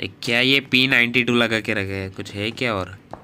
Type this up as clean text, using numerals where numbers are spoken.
क्या ये P92 लगा के रखे है, कुछ है क्या? और